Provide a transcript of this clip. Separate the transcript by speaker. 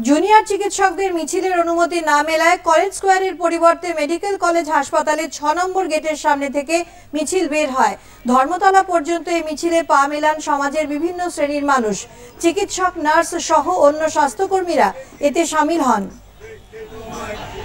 Speaker 1: Junior চিকিৎসকদের মিছিলের অনুমতি না মেলায় কলেজ স্কোয়ারের পরিবর্তে মেডিকেল কলেজ হাসপাতালের ৬ নম্বর গেটের সামনে থেকে মিছিল বের হয়। ধর্মতলা পর্যন্ত এই মিছিলে পা মেলান সমাজের বিভিন্ন শ্রেণীর মানুষ। চিকিৎসক, নার্স সহ অন্য স্বাস্থ্যকর্মীরা এতে সামিল হন।